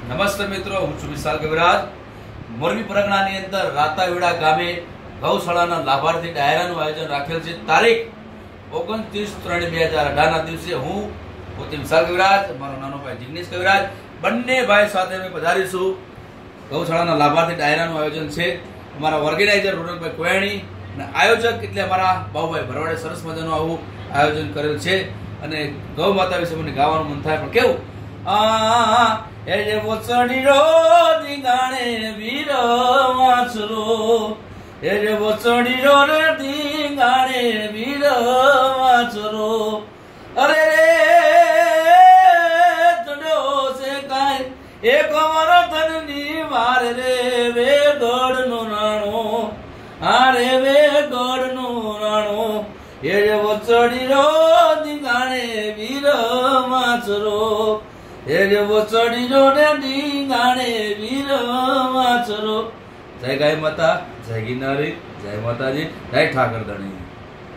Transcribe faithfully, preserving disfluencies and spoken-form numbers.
નમસ્તે મિત્રો, હું છું વિશાલ કવિરાજ. મોરબી પરગણાની અંદર રાતાવીડા ગામે ગૌશાળાના લાભાર્થી ડાયરાનું આયોજન રાખેલ છે. તારીખ ઓગણત્રીસ ત્રણ બે હજાર અઢાર ના દિવસે હું પોતે વિશાલ કવિરાજ, મારો નાનો ભાઈ જિગ્નેશ કવિરાજ, બંને ભાઈ સાથે અમે પધારીશું. ગૌશાળાના લાભાર્થી ડાયરાનું આયોજન છે. અમારા ઓર્ગેનાઇઝર રોનકભાઈ કોયાણી અને આયોજક એટલે અમારા બાબુભાઈ ભરવાડે સરસ મજાનું આવું આયોજન કરેલ છે. અને ગૌ માતા વિશે મને ગાવાનું મન થાય, પણ કેવું આ એ જે વચડી રો દીગાણે વીરો વાંચરો, એ જે વચડી રો રે દીગાણે વીરો વાંચરો, અરે રે ચડ્યો છે કાય એક અમારો ધનની વાર રે વે ગોળ નો રાણો, આરે વે ગોળ નો રાણો, એ જે વચડી રો દીગાણે વીરો વાંચરો, એ જે વચડી રો ને દીગાણે વીરો વાંચરો. જય ગાય માતા, જય ગિરનારી, જય માતાજી, જય ઠાકર ધણી.